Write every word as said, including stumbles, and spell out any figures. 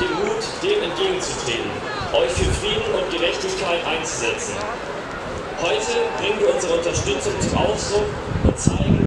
den Mut, dem entgegenzutreten, euch für Frieden und Gerechtigkeit einzusetzen. Heute bringen wir unsere Unterstützung zum Ausdruck und zeigen,